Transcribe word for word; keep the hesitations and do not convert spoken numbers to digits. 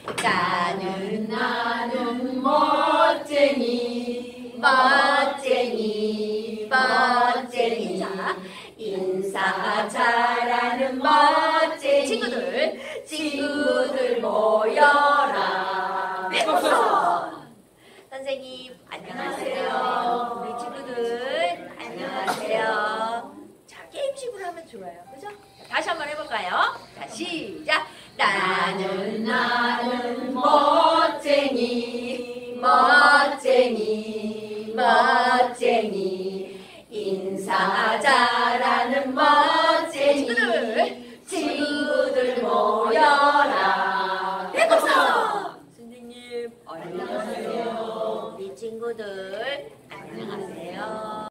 나는 나는 멋쟁이 멋쟁이 멋쟁이 자, 인사 잘하는 멋쟁이 친구들 친구들 모여라. 네, 선생님 안녕하세요. 우리 친구들 안녕하세요. 자, 게임식으로 하면 좋아요, 그죠? 다시 한번 해볼까요? 자, 시작. 나는 나는 멋쟁이 멋쟁이 멋쟁이 인사 잘하는 멋쟁이